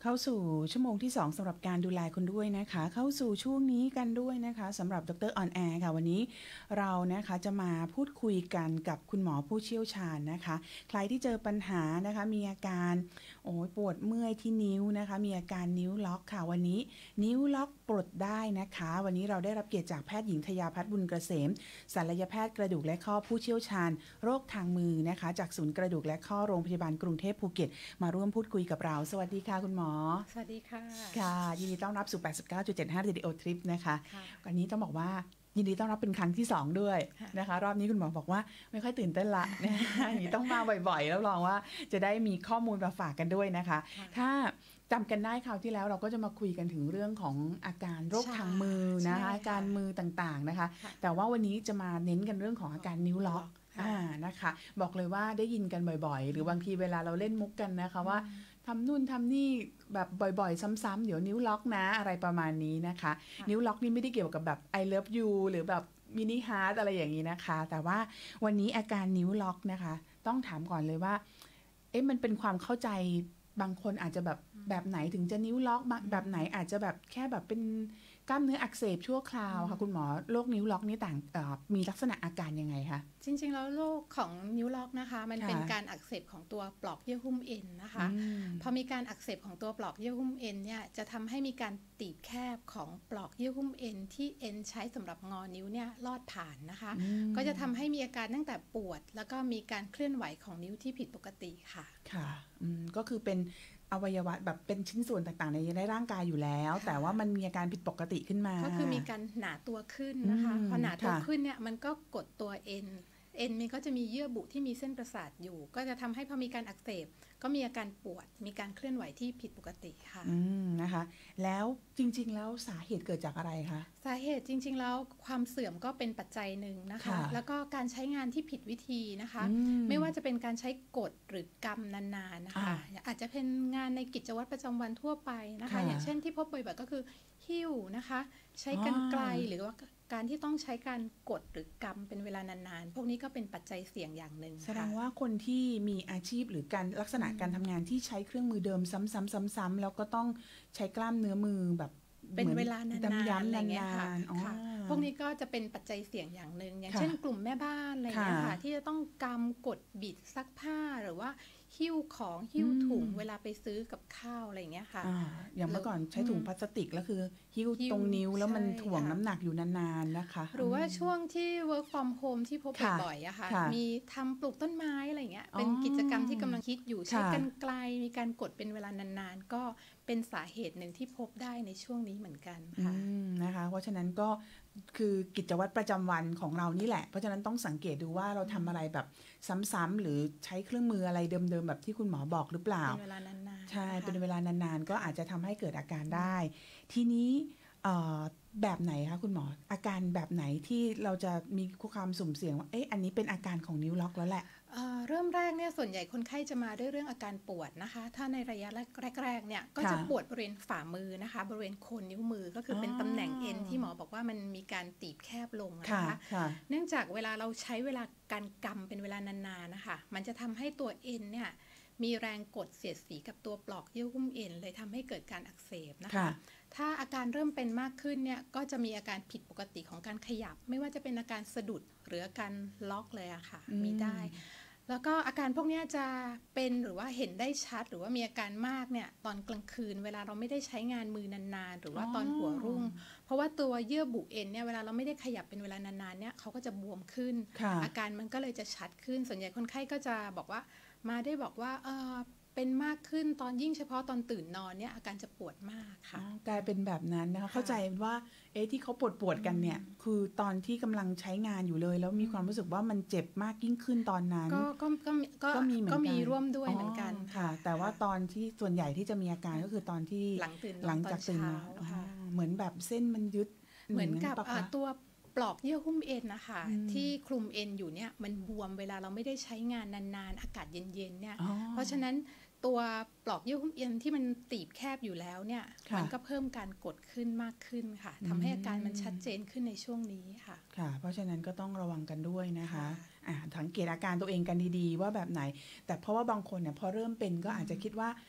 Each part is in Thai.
เข้าสู่ชั่วโมงที่2สำหรับการดูแลคุณด้วยนะคะเข้าสู่ช่วงนี้กันด้วยนะคะสำหรับดรออนแอร์ค่ะวันนี้เรานะคะจะมาพูดคุยกันกับคุณหมอผู้เชี่ยวชาญนะคะใครที่เจอปัญหานะคะมีอาการปวดเมื่อยที่นิ้วนะคะมีอาการนิ้วล็อกค่ะวันนี้นิ้วล็อกปลดได้นะคะวันนี้เราได้รับเกียรติจากแพทย์หญิงทยาพัฒน์บุญเกษมศัลยแพทย์กระดูกและข้อผู้เชี่ยวชาญโรคทางมือนะคะจากศูนย์กระดูกและข้อโรงพยาบาลกรุงเทพภูเก็ตมาร่วมพูดคุยกับเราสวัสดีค่ะคุณหมอสวัสดีค่ะค่ะยินดีต้อนรับสู่ 89.75 Radio Trip นะคะวันนี้ต้องบอกว่ายินดีต้อนรับเป็นครั้งที่2ด้วยนะคะรอบนี้คุณหมอบอกว่าไม่ค่อยตื่นเต้นละอย่างนี้ต้องมาบ่อยๆแล้วลองว่าจะได้มีข้อมูลมาฝากกันด้วยนะคะถ้าจำกันได้คราวที่แล้วเราก็จะมาคุยกันถึงเรื่องของอาการโรคทางมือนะคะอาการมือต่างๆนะคะแต่ว่าวันนี้จะมาเน้นกันเรื่องของอาการนิ้วล็อกนะคะบอกเลยว่าได้ยินกันบ่อยๆหรือบางทีเวลาเราเล่นมุกกันนะคะว่าทำนู่นทำนี่แบบบ่อยๆซ้ำๆเดี๋ยวนิ้วล็อกนะอะไรประมาณนี้นะคะนิ้วล็อกนี่ไม่ได้เกี่ยวกับแบบ I love you หรือแบบมินิฮาร์ทอะไรอย่างนี้นะคะแต่ว่าวันนี้อาการนิ้วล็อกนะคะต้องถามก่อนเลยว่ามันเป็นความเข้าใจบางคนอาจจะแบบไหนถึงจะนิ้วล็อกแบบไหนอาจจะแบบแค่แบบเป็นกล้ามเนื้ออักเสบชั่วคราวค่ะคุณหมอโรคนิ้วล็อกนี่ต่างมีลักษณะอาการยังไงคะจริงๆแล้วโรคของนิ้วล็อกนะคะมันเป็นการอักเสบของตัวปลอกเยื่อหุ้มเอ็นนะคะพอมีการอักเสบของตัวปลอกเยื่อหุ้มเอ็นเนี่ยจะทำให้มีการตีบแคบของปลอกเยื่อหุ้มเอ็นที่เอ็นใช้สำหรับงอนิ้วเนี่ยลอดผ่านนะคะก็จะทำให้มีอาการตั้งแต่ปวดแล้วก็มีการเคลื่อนไหวของนิ้วที่ผิดปกติค่ะค่ะก็คือเป็นอวัยวะแบบเป็นชิ้นส่วนต่างๆในร่างกายอยู่แล้วแต่ว่ามันมีอาการผิดปกติขึ้นมาก็คือมีการหนาตัวขึ้นนะคะพอหนาตัวขึ้นเนี่ยมันก็กดตัวเอ็นมันก็จะมีเยื่อบุที่มีเส้นประสาทอยู่ก็จะทำให้พอมีการอักเสบก็มีอาการปวดมีการเคลื่อนไหวที่ผิดปกติค่ะนะคะแล้วจริงๆแล้วสาเหตุเกิดจากอะไรคะสาเหตุจริงๆแล้วความเสื่อมก็เป็นปัจจัยหนึ่งนะคะแล้วก็การใช้งานที่ผิดวิธีนะคะไม่ว่าจะเป็นการใช้กดหรือกำนานๆนะคะอาจจะเป็นงานในกิจวัตรประจำวันทั่วไปนะคะอย่างเช่นที่พบบ่อยๆก็คือหิ้วนะคะใช้กรรไกรหรือว่าการที่ต้องใช้การกดหรือกำเป็นเวลานานๆพวกนี้ก็เป็นปัจจัยเสี่ยงอย่างหนึ่งแสดงว่าคนที่มีอาชีพหรือการลักษณะการทำงานที่ใช้เครื่องมือเดิมซ้ำๆแล้วก็ต้องใช้กล้ามเนื้อมือแบบเป็นเวลานานๆอะไรเงี้ยค่ะพวกนี้ก็จะเป็นปัจจัยเสี่ยงอย่างหนึ่งอย่างเช่นกลุ่มแม่บ้านอะไรเงี้ยค่ะที่จะต้องกำกดบิดซักผ้าหรือว่าหิ้วของหิ้วถุงเวลาไปซื้อกับข้าวอะไรเงี้ยค่ะอย่างเมื่อก่อนใช้ถุงพลาสติกแล้วคือหิ้วตรงนิ้วแล้วมันถ่วงน้ำหนักอยู่นานๆนะคะหรือว่าช่วงที่ work from home ที่พบบ่อยๆอะค่ะมีทำปลูกต้นไม้อะไรเงี้ยเป็นกิจกรรมที่กำลังคิดอยู่ใช้กรรไกรมีการกดเป็นเวลานานๆก็เป็นสาเหตุหนึ่งที่พบได้ในช่วงนี้เหมือนกันค่ะนะคะเพราะฉะนั้นก็คือกิจวัตรประจำวันของเรานี่แหละเพราะฉะนั้นต้องสังเกตดูว่าเราทำอะไรแบบซ้ำๆหรือใช้เครื่องมืออะไรเดิมๆแบบที่คุณหมอบอกหรือเปล่าเป็นเวลานานๆใช่เป็นเวลานานๆก็อาจจะทำให้เกิดอาการได้ทีนี้แบบไหนคะคุณหมออาการแบบไหนที่เราจะมีความสุ่มเสี่ยงว่าอันนี้เป็นอาการของนิ้วล็อกแล้วแหละเริ่มแรกเนี่ยส่วนใหญ่คนไข้จะมาด้วยเรื่องอาการปวดนะคะถ้าในระยะแรกเนี่ยก็จะปวดบริเวณฝ่ามือนะคะบริเวณโคนนิ้วมือก็คือเป็นตำแหน่งเอ็นที่หมอบอกว่ามันมีการตีบแคบลงนะคะเนื่องจากเวลาเราใช้เวลาการกำเป็นเวลานานๆนะคะมันจะทำให้ตัวเอ็นเนี่ยมีแรงกดเสียดสีกับตัวปลอกเยื่อหุ้มเอ็นเลยทำให้เกิดการอักเสบนะคะถ้าอาการเริ่มเป็นมากขึ้นเนี่ยก็จะมีอาการผิดปกติของการขยับไม่ว่าจะเป็นอาการสะดุดหรืออาการล็อกเลยอะค่ะมีได้แล้วก็อาการพวกนี้จะเป็นหรือว่าเห็นได้ชัดหรือว่ามีอาการมากเนี่ยตอนกลางคืนเวลาเราไม่ได้ใช้งานมือนานๆหรือว่าตอนหัวรุ่งเพราะว่าตัวเยื่อบุเอ็นเนี่ยเวลาเราไม่ได้ขยับเป็นเวลานานๆเนี่ยเขาก็จะบวมขึ้นอาการมันก็เลยจะชัดขึ้นส่วนใหญ่คนไข้ก็จะบอกว่ามาได้บอกว่าเป็นมากขึ้นตอนยิ่งเฉพาะตอนตื่นนอนเนี่ยอาการจะปวดมากค่ะกลายเป็นแบบนั้นนะคะเข้าใจว่าที่เขาปวดกันเนี่ยคือตอนที่กำลังใช้งานอยู่เลยแล้วมีความรู้สึกว่ามันเจ็บมากยิ่งขึ้นตอนนั้นก็มีร่วมด้วยเหมือนกันค่ะแต่ว่าตอนที่ส่วนใหญ่ที่จะมีอาการก็คือตอนที่หลังจากตื่นนอนเหมือนแบบเส้นมันยึดเหมือนกับตัวปลอกเยื่อหุ้มเอ็นนะคะที่คลุมเอ็นอยู่เนี่ยมันบวมเวลาเราไม่ได้ใช้งานนานๆอากาศเย็นๆเนี่ยเพราะฉะนั้นตัวปลอกเยื่อหุ้มเอ็นที่มันตีบแคบอยู่แล้วเนี่ยมันก็เพิ่มการกดขึ้นมากขึ้นค่ะทำให้อาการมันชัดเจนขึ้นในช่วงนี้ค่ะค่ะเพราะฉะนั้นก็ต้องระวังกันด้วยนะคะสังเกตอาการตัวเองกันดีๆว่าแบบไหนแต่เพราะว่าบางคนเนี่ยพอเริ่มเป็นก็อาจจะคิดว่า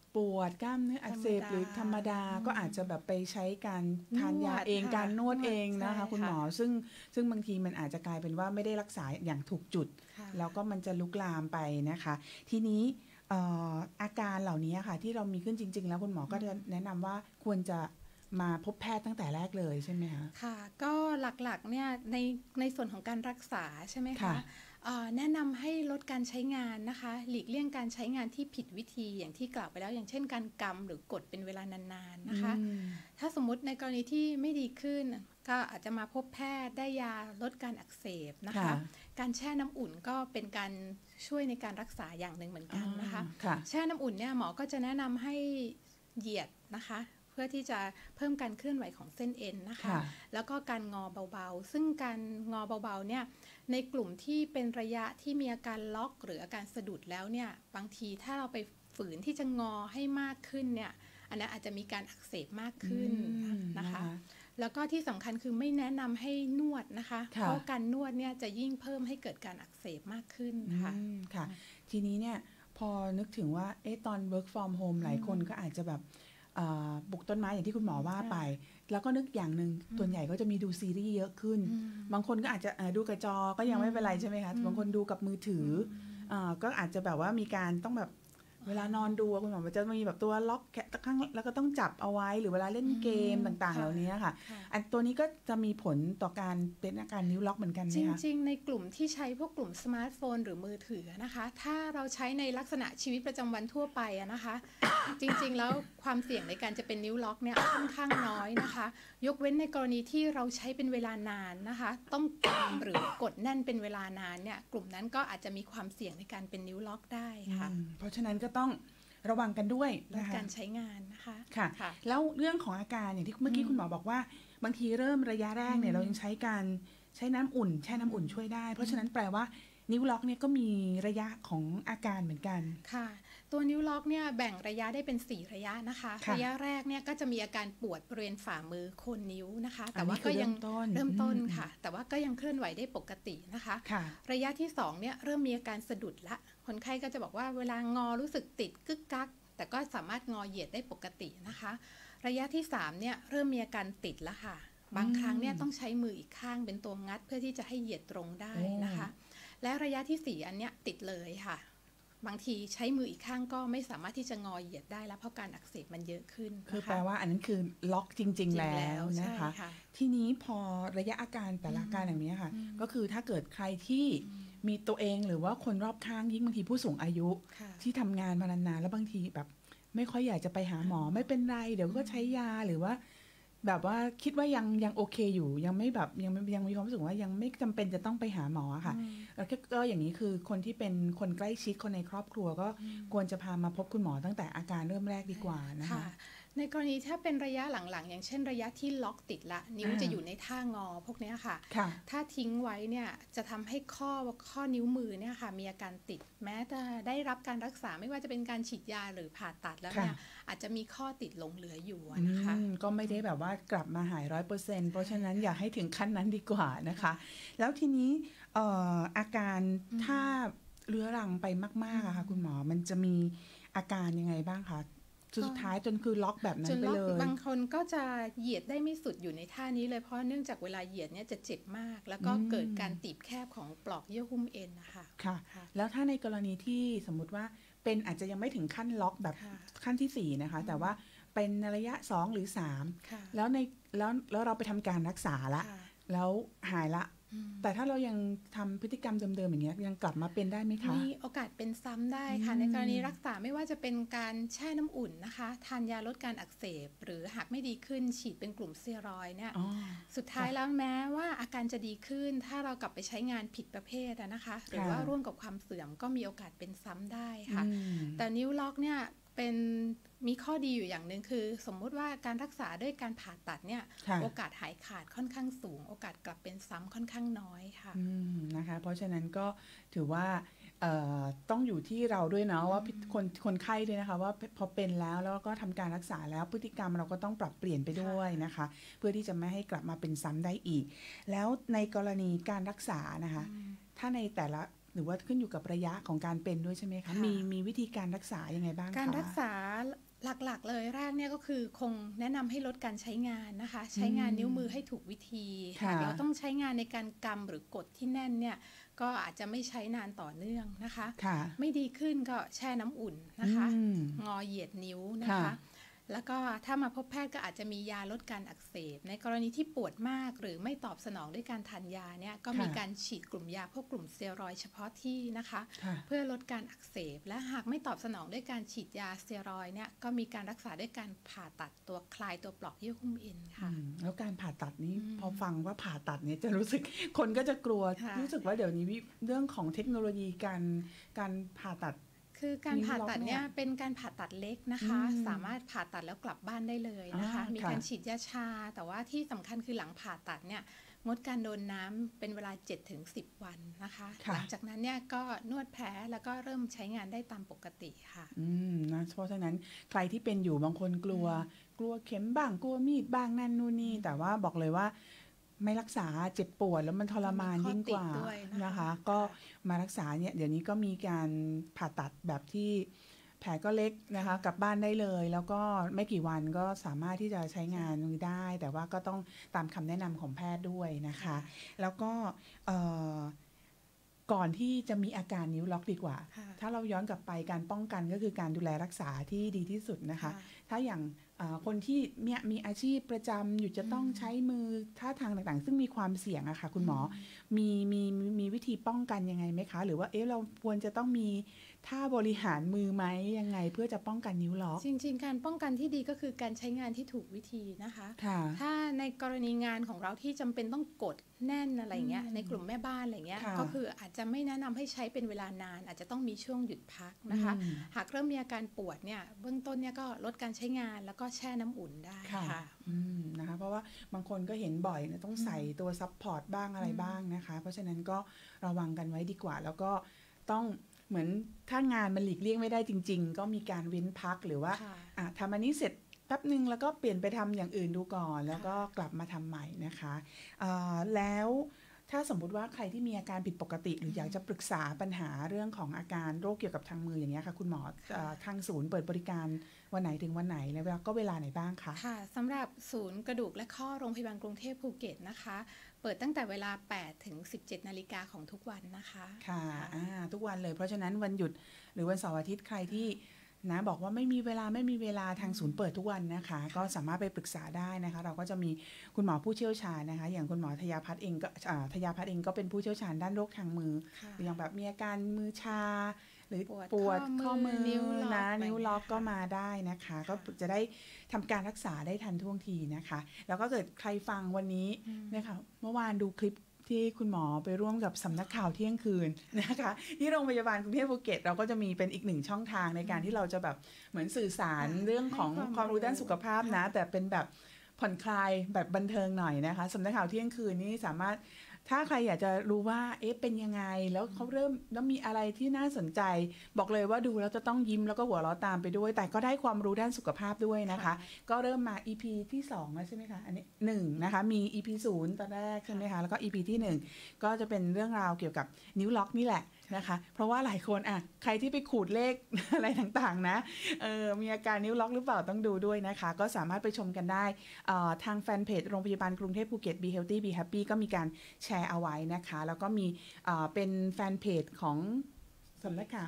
ปวดกล้ามเนื้ออักเสบหรือธรรมดาก็อาจจะแบบไปใช้การทานยาเองการนวดเองนะคะคุณหมอซึ่งบางทีมันอาจจะกลายเป็นว่าไม่ได้รักษาอย่างถูกจุดแล้วก็มันจะลุกลามไปนะคะทีนี้อาการเหล่านี้ค่ะที่เรามีขึ้นจริงๆแล้วคุณหมอก็จะแนะนำว่าควรจะมาพบแพทย์ตั้งแต่แรกเลยใช่ไหมคะค่ะก็หลักๆเนี่ยในส่วนของการรักษาใช่ไหมคะแนะนำให้ลดการใช้งานนะคะหลีกเลี่ยงการใช้งานที่ผิดวิธีอย่างที่กล่าวไปแล้วอย่างเช่นการกำหรือกดเป็นเวลานานๆนะคะถ้าสมมุติในกรณีที่ไม่ดีขึ้นก็อาจจะมาพบแพทย์ได้ยาลดการอักเสบนะคะการแช่น้ำอุ่นก็เป็นการช่วยในการรักษาอย่างหนึ่งเหมือนกันนะคะแช่น้ำอุ่นเนี่ยหมอก็จะแนะนำให้เหยียดนะคะเพื่อที่จะเพิ่มการเคลื่อนไหวของเส้นเอ็นนะคะแล้วก็การงอเบาๆซึ่งการงอเบาๆเนี่ยในกลุ่มที่เป็นระยะที่มีอาการล็อกหรืออาการสะดุดแล้วเนี่ยบางทีถ้าเราไปฝืนที่จะงอให้มากขึ้นเนี่ยอันนั้นอาจจะมีการอักเสบมากขึ้นนะคะแล้วก็ที่สำคัญคือไม่แนะนำให้นวดนะคะเพราะการนวดเนี่ยจะยิ่งเพิ่มให้เกิดการอักเสบมากขึ้นค่ะทีนี้เนี่ยพอนึกถึงว่าตอน work from home หลายคนก็อาจจะแบบปลูกต้นไม้อย่างที่คุณหมอว่าไปแล้วก็นึกอย่างหนึ่งส่วนใหญ่ก็จะมีดูซีรีส์เยอะขึ้นบางคนก็อาจจะดูกระจอก็ยังไม่เป็นไรใช่ไหมคะบางคนดูกับมือถือก็อาจจะแบบว่ามีการต้องแบบเวลานอนดูคุณหมอมันจะมีแบบตัวล็อกข้างแล้วก็ต้องจับเอาไว้หรือเวลาเล่นเกมต่างๆเหล่านี้ค่ะอันตัวนี้ก็จะมีผลต่อการเป็นอาการนิ้วล็อกเหมือนกันไหมคะจริงๆในกลุ่มที่ใช้พวกกลุ่มสมาร์ทโฟนหรือมือถือนะคะถ้าเราใช้ในลักษณะชีวิตประจำวันทั่วไปนะคะ จริงๆแล้วความเสี่ยงในการจะเป็นนิ้วล็อกเนี่ยค่อนข้างน้อยนะคะยกเว้นในกรณีที่เราใช้เป็นเวลานานนะคะต้องกำหรือกดแน่นเป็นเวลานานเนี่ยกลุ่มนั้นก็อาจจะมีความเสี่ยงในการเป็นนิ้วล็อกได้ค่ะเพราะฉะนั้นก็ต้องระวังกันด้วยนะคะการใช้งานนะคะค่ะแล้วเรื่องของอาการอย่างที่เมื่อกี้คุณหมอบอกว่าบางทีเริ่มระยะแรกเนี่ยเรายังใช้น้ำอุ่นแช่น้ำอุ่นช่วยได้เพราะฉะนั้นแปลว่านิ้วล็อกเนี่ยก็มีระยะของอาการเหมือนกันค่ะตัวนิ้วล็อกเนี่ยแบ่งระยะได้เป็น4ระยะนะคะระยะแรกเนี่ยก็จะมีอาการปวดบริเวณฝ่ามือโคนนิ้วนะคะแต่ว่าก็ยังเริ่มต้นค่ะแต่ว่าก็ยังเคลื่อนไหวได้ปกตินะคะระยะที่2เนี่ยเริ่มมีอาการสะดุดละคนไข้ก็จะบอกว่าเวลางอรู้สึกติดกึกกักแต่ก็สามารถงอเหยียดได้ปกตินะคะระยะที่3เนี่ยเริ่มมีอาการติดแล้วค่ะบางครั้งเนี่ยต้องใช้มืออีกข้างเป็นตัวงัดเพื่อที่จะให้เหยียดตรงได้นะคะและระยะที่4อันเนี้ยติดเลยค่ะบางทีใช้มืออีกข้างก็ไม่สามารถที่จะงอเหยียดได้แล้วเพราะการอักเสบมันเยอะขึ้นคือแปลว่าอันนั้นคือล็อกจริงๆแล้วนะคะทีนี้พอระยะอาการแต่ละอาการอย่างนี้ค่ะก็คือถ้าเกิดใครที่มีตัวเองหรือว่าคนรอบข้างยิ่งบางทีผู้สูงอายุที่ทำงานมานานๆแล้วบางทีแบบไม่ค่อยอยากจะไปหาหมอไม่เป็นไรเดี๋ยวก็ใช้ยาหรือว่าแบบว่าคิดว่ายังโอเคอยู่ยังไม่แบบยังมีความรู้สึกว่ายังไม่จำเป็นจะต้องไปหาหมอค่ะแล้วก็อย่างนี้คือคนที่เป็นคนใกล้ชิดคนในครอบครัวก็ควรจะพามาพบคุณหมอตั้งแต่อาการเริ่มแรกดีกว่านะคะในกรณีถ้าเป็นระยะหลังๆอย่างเช่นระยะที่ล็อกติดละนิ้วจะอยู่ในท่างอพวกนี้ค่ะถ้าทิ้งไว้เนี่ยจะทำให้ข้อนิ้วมือเนี่ยค่ะมีอาการติดแม้จะได้รับการรักษาไม่ว่าจะเป็นการฉีดยาหรือผ่าตัดแล้วเนี่ยอาจจะมีข้อติดหลงเหลืออยู่นะคะก็ไม่ได้แบบว่ากลับมาหาย 100% เพราะฉะนั้นอย่าให้ถึงขั้นนั้นดีกว่านะคะแล้วทีนี้อาการถ้าเรื้อรังไปมากๆอะค่ะคุณหมอมันจะมีอาการยังไงบ้างคะสุดท้ายจนคือล็อกแบบนั้นไปเลยบางคนก็จะเหยียดได้ไม่สุดอยู่ในท่านี้เลยเพราะเนื่องจากเวลาเหยียดเนี่ยจะเจ็บมากแล้วก็เกิดการตีบแคบของปลอกเยื่อหุ้มเอ็นนะคะค่ะแล้วถ้าในกรณีที่สมมุติว่าเป็นอาจจะยังไม่ถึงขั้นล็อกแบบขั้นที่4นะคะแต่ว่าเป็นระยะ2หรือ3แล้วเราไปทำการรักษาละแล้วหายละแต่ถ้าเรายังทำพฤติกรรมเดิมๆอย่างเงี้ยยังกลับมาเป็นได้ไหมคะมีโอกาสเป็นซ้ำได้ค่ะในกรณีรักษาไม่ว่าจะเป็นการแช่น้ำอุ่นนะคะทานยาลดการอักเสบหรือหากไม่ดีขึ้นฉีดเป็นกลุ่มสเตียรอยด์เนี่ยสุดท้ายแล้วแม้ว่าอาการจะดีขึ้นถ้าเรากลับไปใช้งานผิดประเภทนะคะหรือว่าร่วมกับความเสื่อมก็มีโอกาสเป็นซ้ำได้ค่ะแต่นิ้วล็อกเนี่ยมีข้อดีอยู่อย่างหนึ่งคือสมมุติว่าการรักษาด้วยการผ่าตัดเนี่ยโอกาสหายขาดค่อนข้างสูงโอกาสกลับเป็นซ้ำค่อนข้างน้อยค่ะนะคะเพราะฉะนั้นก็ถือว่าต้องอยู่ที่เราด้วยเนาะว่าคนไข้ด้วยนะคะว่าพอเป็นแล้วก็ทำการรักษาแล้วพฤติกรรมเราก็ต้องปรับเปลี่ยนไปด้วยนะคะเพื่อที่จะไม่ให้กลับมาเป็นซ้ำได้อีกแล้วในกรณีการรักษานะคะถ้าในรือว่าขึ้นอยู่กับระยะของการเป็นด้วยใช่ไหมคะมีวิธีการรักษายังไงบ้างคะการรักษาหลักๆเลยแรกเนี่ยก็คือคงแนะนำให้ลดการใช้งานนะคะใช้งานนิ้วมือให้ถูกวิธีหากเราต้องใช้งานในการกำหรือกดที่แน่นเนี่ยก็อาจจะไม่ใช้นานต่อเนื่องนะคะไม่ดีขึ้นก็แช่น้ำอุ่นนะคะงอเหยียดนิ้วนะคะแล้วก็ถ้ามาพบแพทย์ก็อาจจะมียาลดการอักเสบในกรณีที่ปวดมากหรือไม่ตอบสนองด้วยการทานยาเนี่ยก็มีการฉีดกลุ่มยาพวกกลุ่มสเตียรอยด์เฉพาะที่นะคะเพื่อลดการอักเสบและหากไม่ตอบสนองด้วยการฉีดยาสเตียรอยด์เนี่ยก็มีการรักษาด้วยการผ่าตัดตัวคลายตัวปลอกเยื่อหุ้มเอ็นค่ะแล้วการผ่าตัดนี้พอฟังว่าผ่าตัดเนี่ยจะรู้สึกคนก็จะกลัวรู้สึกว่าเดี๋ยวนี้เรื่องของเทคโนโลยีการผ่าตัดคือการผ่าตัดเนี่ยเป็นการผ่าตัดเล็กนะคะสามารถผ่าตัดแล้วกลับบ้านได้เลยนะคะมีการฉีดยาชาแต่ว่าที่สำคัญคือหลังผ่าตัดเนี่ยงดการโดนน้ำเป็นเวลา 7-10 วันนะคะหลังจากนั้นเนี่ยก็นวดแผลแล้วก็เริ่มใช้งานได้ตามปกติค่ะนะเพราะฉะนั้นใครที่เป็นอยู่บางคนกลัวเข็มบ้างกลัวมีดบ้างนั่นนู่นนี่แต่ว่าบอกเลยว่าไม่รักษาเจ็บปวดแล้วมันทรมานยิ่งกว่านะคะก็มารักษาเนี่ยเดี๋ยวนี้ก็มีการผ่าตัดแบบที่แผลก็เล็กนะคะกลับบ้านได้เลยแล้วก็ไม่กี่วันก็สามารถที่จะใช้งานได้แต่ว่าก็ต้องตามคำแนะนำของแพทย์ด้วยนะคะแล้วก็ก่อนที่จะมีอาการนิ้วล็อกดีกว่าถ้าเราย้อนกลับไปการป้องกันก็คือการดูแลรักษาที่ดีที่สุดนะคะถ้าอย่างคนที่มีอาชีพประจำอยู่จะต้องใช้มือท่าทางต่างๆซึ่งมีความเสี่ยงอะค่ะคุณหมอมีวิธีป้องกันยังไงไหมคะหรือว่าเราควรจะต้องมีท่าบริหารมือไหมยังไงเพื่อจะป้องกันนิ้วล็อกจริงๆการป้องกันที่ดีก็คือการใช้งานที่ถูกวิธีนะคะถ้าในกรณีงานของเราที่จำเป็นต้องกดแน่นอะไรเงี้ยในกลุ่มแม่บ้านอะไรเงี้ยก็คืออาจจะไม่แนะนำให้ใช้เป็นเวลานานอาจจะต้องมีช่วงหยุดพักนะคะหากเริ่มมีอาการปวดเนี่ยเบื้องต้นเนี่ยก็ลดการใช้งานแล้วก็แช่น้ำอุ่นได้ค่ะนะคะเพราะว่าบางคนก็เห็นบ่อยนะต้องใส่ตัวซัพพอร์ตบ้างอะไรบ้างนะคะเพราะฉะนั้นก็ระวังกันไว้ดีกว่าแล้วก็ต้องเหมือนถ้างานมันหลีกเลี่ยงไม่ได้จริงๆก็มีการเว้นพักหรือว่าทำอันนี้เสร็จแป๊บนึงแล้วก็เปลี่ยนไปทำอย่างอื่นดูก่อนแล้วก็กลับมาทำใหม่นะคะแล้วถ้าสมมุติว่าใครที่มีอาการผิดปกติหรืออยากจะปรึกษาปัญหาเรื่องของอาการโรคเกี่ยวกับทางมืออย่างนี้ค่ะคุณหมอทางศูนย์เปิดบริการวันไหนถึงวันไหนแล้วก็เวลาไหนบ้างคะค่ะสำหรับศูนย์กระดูกและข้อโรงพยาบาลกรุงเทพภูเก็ตนะคะเปิดตั้งแต่เวลา 8-17 นาฬิกาของทุกวันนะคะค่ะทุกวันเลยเพราะฉะนั้นวันหยุดหรือวันเสาร์อาทิตย์ใครที่นะบอกว่าไม่มีเวลาทางศูนย์เปิดทุกวันนะคะก็สามารถไปปรึกษาได้นะคะเราก็จะมีคุณหมอผู้เชี่ยวชาญนะคะอย่างคุณหมอธยาพัฒน์เองก็เป็นผู้เชี่ยวชาญด้านโรคทางมืออย่างแบบมีอาการมือชาหรือปวดข้อมือนิ้วล็อกก็มาได้นะคะก็จะได้ทำการรักษาได้ทันท่วงทีนะคะแล้วก็เกิดใครฟังวันนี้นะคะเมื่อวานดูคลิปที่คุณหมอไปร่วมกับสำนักข่าวเที่ยงคืนนะคะที่โรงพยาบาลกรุงเทพภูเก็ตเราก็จะมีเป็นอีกหนึ่งช่องทางในการที่เราจะแบบเหมือนสื่อสารเรื่องของความรู้ด้านสุขภาพนะแต่เป็นแบบผ่อนคลายแบบบันเทิงหน่อยนะคะสำนักข่าวเที่ยงคืนนี่สามารถถ้าใครอยากจะรู้ว่าเป็นยังไงแล้วเขาเริ่มแล้วมีอะไรที่น่าสนใจบอกเลยว่าดูแล้วจะต้องยิ้มแล้วก็หัวเราะตามไปด้วยแต่ก็ได้ความรู้ด้านสุขภาพด้วยนะคะก็เริ่มมา EP ที่2แล้วใช่ไหมคะอันนี้1นะคะมี EP 0ตอนแรกใช่ไหมคะแล้วก็ EP ที่1ก็จะเป็นเรื่องราวเกี่ยวกับนิ้วล็อกนี่แหละนะคะเพราะว่าหลายคนใครที่ไปขูดเลข อะไรต่างๆนะมีอาการนิ้วล็อกหรือเปล่าต้องดูด้วยนะคะก็สามารถไปชมกันได้ทางแฟนเพจโรงพยาบาลกรุงเทพภูเก็ต Be Healthy Be Happy ก็มีการแชร์เอาไว้นะคะแล้วก็มีเป็นแฟนเพจของสำนักข่าว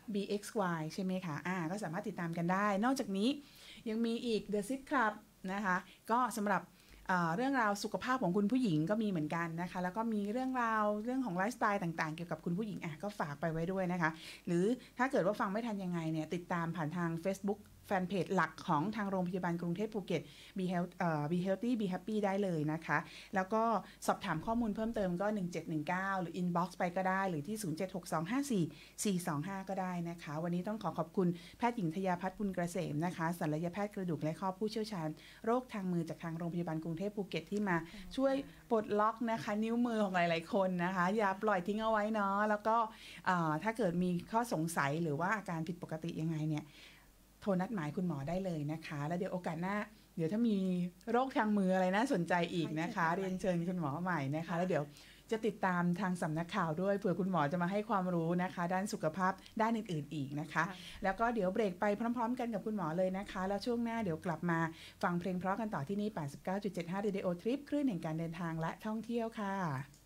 BXY ใช่ไหมคะก็สามารถติดตามกันได้นอกจากนี้ยังมีอีก The Sit Club นะคะก็สำหรับเรื่องราวสุขภาพของคุณผู้หญิงก็มีเหมือนกันนะคะแล้วก็มีเรื่องราวเรื่องของไลฟ์สไตล์ต่างๆเกี่ยวกับคุณผู้หญิงก็ฝากไปไว้ด้วยนะคะหรือถ้าเกิดว่าฟังไม่ทันยังไงเนี่ยติดตามผ่านทาง Facebookแฟนเพจหลักของทางโรงพยาบาลกรุงเทพภูเก็ต Be Healthy Be Happy ได้เลยนะคะแล้วก็สอบถามข้อมูลเพิ่มเติมก็1719หรือ inbox ไปก็ได้หรือที่ 0762544425 ก็ได้นะคะวันนี้ต้องขอบคุณแพทย์หญิงธยาพัฒน์บุญเกษมนะคะศัลยแพทย์กระดูกและข้อผู้เชี่ยวชาญโรคทางมือจากทางโรงพยาบาลกรุงเทพภูเก็ตที่มาช่วยปลดล็อกนะคะนิ้วมือของหลายๆคนนะคะอย่าปล่อยทิ้งเอาไว้เนาะแล้วก็ถ้าเกิดมีข้อสงสัยหรือว่าอาการผิดปกติยังไงเนี่ยโทรนัดหมายคุณหมอได้เลยนะคะแล้วเดี๋ยวโอกาสหน้าเดี๋ยวถ้ามีโรคทางมืออะไรน่าสนใจอีกนะคะเรียนเชิญคุณหมอใหม่นะคะแล้วเดี๋ยวจะติดตามทางสำนักข่าวด้วยเผื่อคุณหมอจะมาให้ความรู้นะคะด้านสุขภาพด้านอื่นๆอีกนะคะแล้วก็เดี๋ยวเบรกไปพร้อมๆกันกับคุณหมอเลยนะคะแล้วช่วงหน้าเดี๋ยวกลับมาฟังเพลงเพราะกันต่อที่นี่ 89.75 Radio Trip คลื่นแห่งการเดินทางและท่องเที่ยวค่ะ